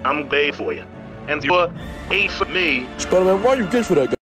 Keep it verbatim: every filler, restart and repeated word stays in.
I'm gay for you. And you're A for me. Spider-Man, why are you gay for that guy?